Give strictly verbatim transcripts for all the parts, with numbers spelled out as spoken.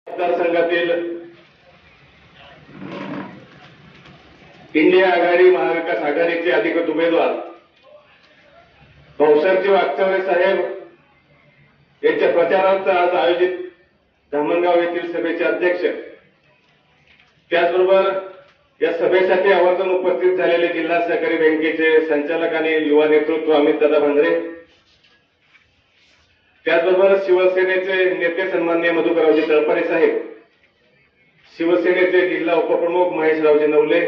मतदारसंघातील इंडिया आघाडी महाविकास आघाडीचे अधिकृत उमेदवार भाऊसाहेबजी वाकचौरे साहेब यांच्या प्रचारार्थ आज आयोजित धामणगाव येथील सभेचे अध्यक्ष, त्याचबरोबर या सभेसाठी आवर्जून उपस्थित झालेले जिल्हा सहकारी बँकेचे संचालक आणि युवा नेतृत्व अमितदादा भांगरे, त्याचबरोबर शिवसेनेचे नेते सन्माननीय मधुकररावजी तळपरे साहेब, शिवसेनेचे जिल्हा उपप्रमुख महेशरावजी नवले,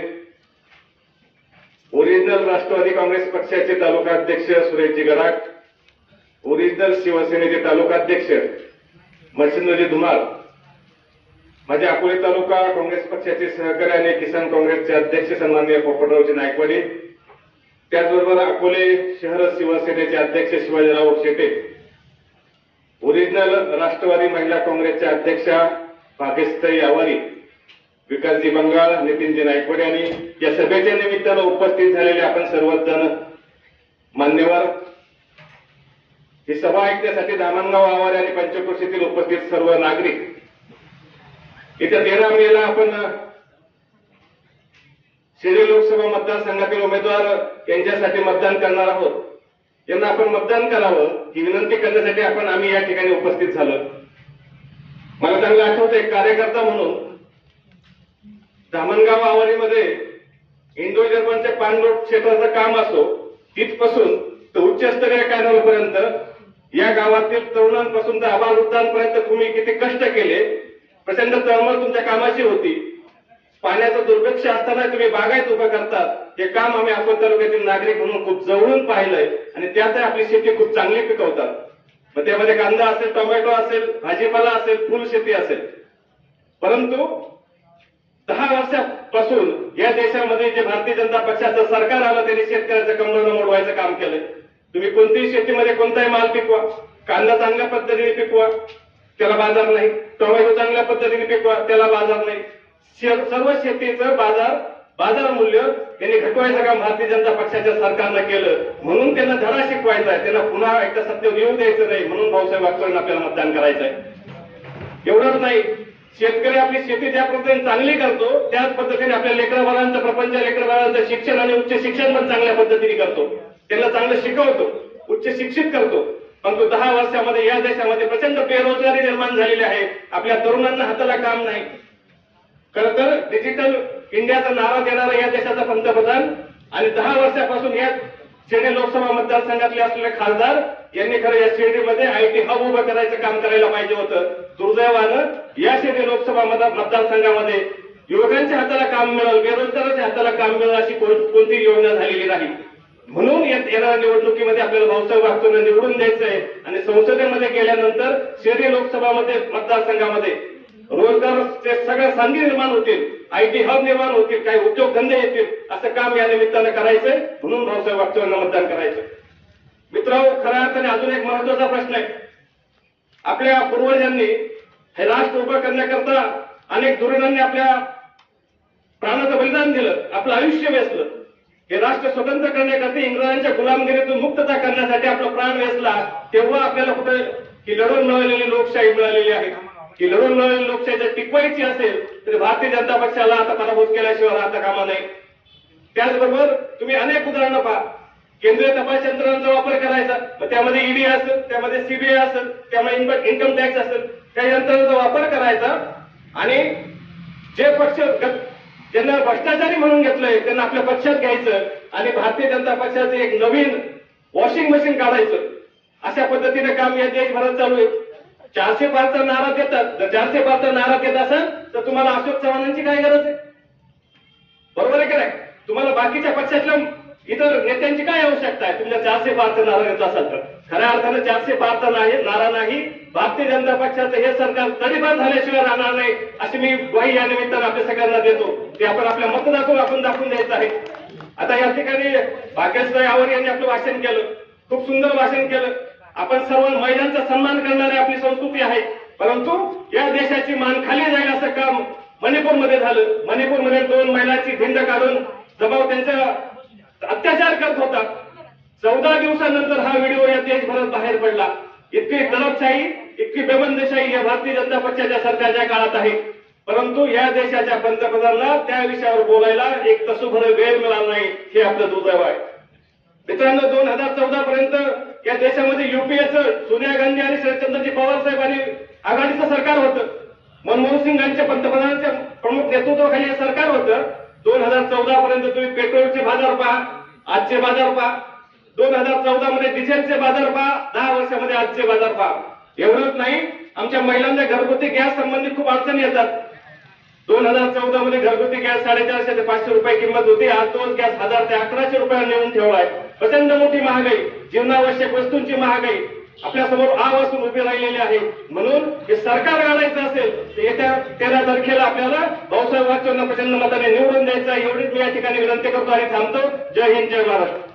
ओरिजिनल राष्ट्रवादी काँग्रेस पक्षाचे तालुका अध्यक्ष सुरेशजी गडाख, ओरिजिनल शिवसेनेचे तालुका अध्यक्ष मच्छिंद्रजी धुमाळ, माझे अकोले तालुका काँग्रेस पक्षाचे सहकारी आणि किसान काँग्रेसचे अध्यक्ष सन्माननीय पोपटरावजी नायकवाडी, त्याचबरोबर अकोले शहर शिवसेनेचे अध्यक्ष शिवाजीराव शेटे, ओरिजिनल राष्ट्रवादी महिला काँग्रेसच्या अध्यक्षा भाग्यश्री आवारी, विकासजी बंगाळ, नितीनजी नायकवाडी आणि या सभेच्या निमित्तानं उपस्थित झालेले आपण सर्वच जण मान्यवर, ही सभा ऐकण्यासाठी धामणगाव आवारे आणि पंचक्रोशीतील उपस्थित सर्व नागरिक, येत्या तेरा मेला आपण शिर्डी लोकसभा मतदारसंघातील उमेदवार यांच्यासाठी मतदान करणार आहोत. यांना आपण मतदान करावं ही विनंती करण्यासाठी आपण आम्ही या ठिकाणी उपस्थित झालो. मला चांगलं आठवतं, एक कार्यकर्ता म्हणून धामणगाव आवारीमध्ये इंडो जर्मनच्या पाणलोट क्षेत्राचं काम असो तिथपासून तर उच्चस्तरीय कार्यालयापर्यंत या गावातील तरुणांपासून तर आबालवृद्धांपर्यंत तुम्ही किती कष्ट केले, प्रचंड तळमळ तुमच्या कामाची होती. पाण्याचं दुर्भिक्ष असताना तुम्ही बागायत उभं करतात, हे काम आम्ही अकोला तालुक्यातील नागरिक म्हणून खूप जवळून पाहिलंय आणि त्यात आपली शेती खूप चांगली पिकवतात. मग त्यामध्ये कांदा असेल, टोमॅटो असेल, भाजीपाला असेल, फुल शेती असेल. परंतु दहा वर्षापासून या देशामध्ये जे भारतीय जनता पक्षाचं सरकार आलं त्यांनी शेतकऱ्याचं कंबरडं मोडवायचं काम केलंय. तुम्ही कोणत्याही शेतीमध्ये कोणताही माल पिकवा, कांदा चांगल्या पद्धतीने पिकवा, त्याला बाजार नाही, टोमॅटो चांगल्या पद्धतीने पिकवा, त्याला बाजार नाही. सर्व शेतीचं बाजार बाजार मूल्य त्यांनी घटवायचं काम भारतीय जनता पक्षाच्या सरकारनं केलं. म्हणून त्यांना धडा शिकवायचा आहे, त्यांना पुन्हा एकदा सत्य येऊ द्यायचं नाही. म्हणून भाऊसाहेब वाकचौरेंना आपल्याला मतदान करायचं आहे. एवढंच नाही, शेतकरी आपली शेती ज्या पद्धतीने चांगली करतो त्याच पद्धतीने आपल्या लेकराबाळांचं प्रपंच, लेकराबाळांचं शिक्षण आणि उच्च शिक्षण पण चांगल्या पद्धतीने करतो. त्यांना चांगलं शिकवतो, उच्च शिक्षित करतो. परंतु दहा वर्षामध्ये या देशामध्ये प्रचंड बेरोजगारी निर्माण झालेली आहे. आपल्या तरुणांना हाताला काम नाही. खरं तर डिजिटल इंडियाचा नारा देणारा या देशाचा पंतप्रधान आणि दहा वर्षापासून या शिर्डी लोकसभा मतदारसंघातले असलेले खासदार यांनी खरं या शिर्डीमध्ये आयटी हब उभं करायचं काम करायला पाहिजे होतं. दुर्दैवानं या शिर्डी लोकसभा मतदारसंघामध्ये युवकांच्या हाताला काम मिळेल, बेरोजगारांच्या हाताला काम मिळेल अशी कोणतीही योजना झालेली नाही. म्हणून येणाऱ्या निवडणुकीमध्ये आपल्याला भाऊसाहेब वाकचौरेंना निवडून द्यायचं आहे आणि संसदेमध्ये गेल्यानंतर शिर्डी लोकसभा मतदारसंघामध्ये रोजगारचे सगळ्या संधी निर्माण होतील, आयटी हब निर्माण होतील, काही उद्योगधंदे येतील, असं काम या निमित्तानं करायचंय. म्हणून भाऊसाहेब वाकचौरेंना मतदान करायचं. मित्रांनो, खऱ्या अर्थाने अजून एक महत्वाचा प्रश्न आहे. आपल्या पूर्वजांनी हे राष्ट्र उभं करण्याकरता अनेक धुरीणांनी आपल्या प्राणाचं बलिदान दिलं, आपलं आयुष्य वेचलं. हे राष्ट्र स्वतंत्र करण्याकरता इंग्रजांच्या गुलामगिरीतून मुक्तता करण्यासाठी आपला प्राण वेचला. तेव्हा आपल्याला कुठे ही लढून मिळालेली लोकशाही मिळालेली आहे. ही लढून मिळालेली लोकशाही जर टिकवायची असेल तर भारतीय जनता पक्षाला आता पराभूत केल्याशिवाय राहता कामा नये. त्याचबरोबर तुम्ही अनेक उदाहरणं पहा. केंद्रीय तपास यंत्रणांचा वापर करायचा, मग त्यामध्ये ईडी असेल, त्यामध्ये सीबीआय असेल, त्यामध्ये इन्कम टॅक्स असेल, त्या यंत्रणांचा वापर करायचा आणि जे पक्ष ज्यांना भ्रष्टाचारी म्हणून घेतलंय त्यांना आपल्या पक्षात घ्यायचं आणि भारतीय जनता पक्षाचं एक नवीन वॉशिंग मशीन काढायचं. अशा पद्धतीने काम या देशभरात चालू आहे. चारशे पारचा नारा देतात. जर चारशे पारचा नारा देत असाल तर तुम्हाला अशोक चव्हाणांची काय गरज आहे? बरोबर आहे की नाही? तुम्हाला बाकीच्या पक्षातल्या इतर नेत्यांची काय आवश्यकता आहे? तुमच्या चारशे पारचा नारा देत असाल तर खऱ्या अर्थानं चारशे पारचा नाही नारा नाही, भारतीय जनता पक्षाचं हे सरकार तडीपार झाल्याशिवाय राहणार नाही अशी मी ग्वाही या निमित्तानं आपल्या सगळ्यांना देतो. ते आपण आपल्या मतदारातून आपण दाखवून द्यायचं आहे. आता या ठिकाणी भाग्यश्री आवारी यांनी आपलं भाषण केलं, खूप सुंदर भाषण केलं. आपण सर्व महिलांचा सन्मान करणारी आपली संस्कृती आहे. परंतु या देशाची मान खाली जाईल असं काम मणिपूरमध्ये झालं. मणिपूरमध्ये दोन महिलांची भिंड काढून जबाब त्यांचा अत्याचार करत होता. चौदा दिवसानंतर हा व्हिडिओ या देशभरात बाहेर पडला. इतकी दडपशाही इतकी बेबंदीशाही या भारतीय जनता पक्षाच्या सरकारच्या काळात आहे, परंतु या देशाच्या पंतप्रधानांना त्या विषयावर बोलायला एक तसूभर वेळ मिळाला नाही, हे आपलं दुर्दैव आहे. मित्रांनो, दोन हजार चौदा पर्यंत या देशामध्ये युपीएचं सोनिया गांधी आणि शरदचंद्रजी पवार साहेब आणि आघाडीचं सरकार होतं. मनमोहन सिंग यांच्या पंतप्रधानांच्या प्रमुख नेतृत्वाखाली हे सरकार होतं. दोन हजार चौदा पर्यंत तुम्ही पेट्रोलचे बाजार पहा, आजचे बाजार पहा. दोन हजार चौदा मध्ये डिझेलचे बाजार पहा, दहा वर्षामध्ये आजचे बाजार पहा. एवढंच नाही, आमच्या महिलांना घरगुती गॅस संबंधित खूप अडचणी येतात. दोन हजार चौदा मध्ये घरगुती गॅस साडेचारशे ते पाचशे रुपये किंमत होती. आज तोच गॅस हजार ते अकराशे रुपयांना नेऊन ठेवलाय. प्रचंड मोठी महागाई, जीवनावश्यक वस्तूंची महागाई आपल्या समोर आव असून उभी राहिलेली आहे. म्हणून हे सरकार घालायचं असेल तर येत्या तेरा तारखेला आपल्याला भाऊसाहेब वागचौरना प्रचंड मताने निवडून द्यायचं. एवढीच मी या ठिकाणी विनंती करतो आणि थांबतो. जय हिंद, जय महाराष्ट्र.